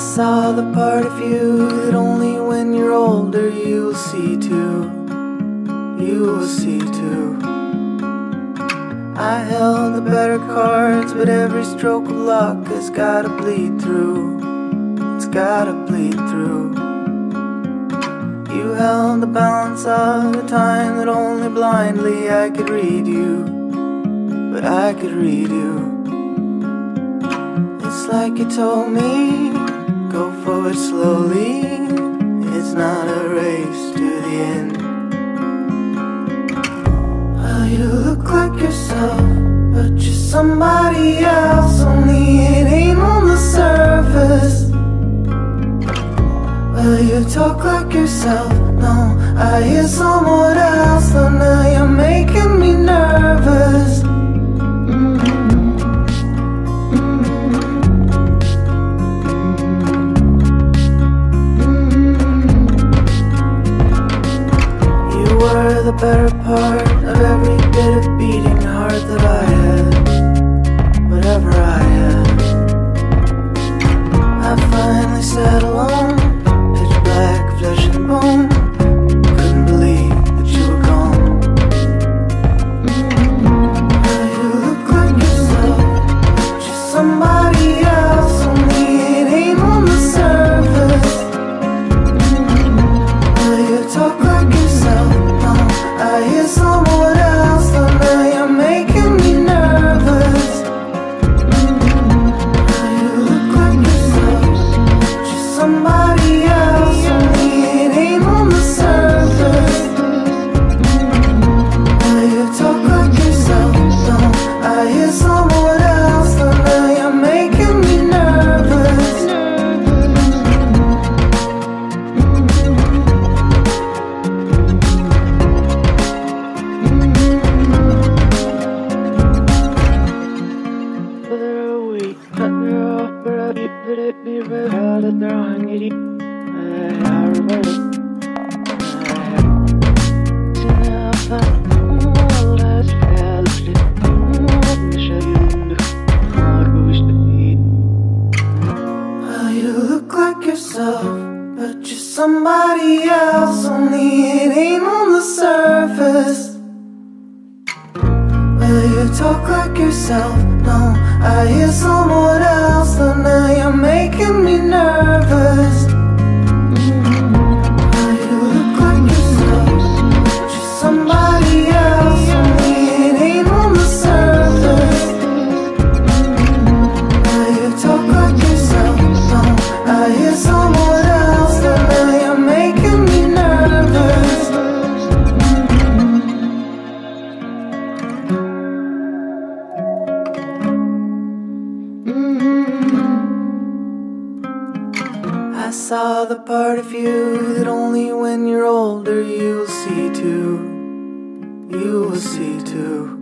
saw the part of you that only when you're older you'll see too. You will see too. I held the better cards, but every stroke of luck has gotta bleed through. It's gotta bleed through. You held the balance of the time that only blindly I could read you, but I could read you. It's like you told me, go forward slowly. It's not a race to the end. Well, you look like yourself, but you're somebody else. Only it ain't on the surface. Well, you talk like yourself, no, I hear someone else. Though now you're making me nervous. The better part of every bit of beating heart that I had, whatever I had. I finally sat alone, pitch black, flesh and bone. Couldn't believe that you were gone. Well, you look like yourself, just somebody else. Only it ain't on the surface. Well, you talk like yourself, I hear someone else, though now you're making me nervous. You look like yourself, just somebody else. Only it ain't on the surface. You talk like yourself, though I hear someone else, though now you're making me nervous. Well, you look like yourself, but you're somebody else. Only it ain't on the surface. Well, you talk like yourself, no, I hear someone else, though now you're making me nervous. Well, you look like yourself, just somebody else. Only it ain't on the surface. Well, you talk like yourself, no, I hear someone else, though now you're making me nervous. I saw the part of you that only when you're older you'll see too. You will see too.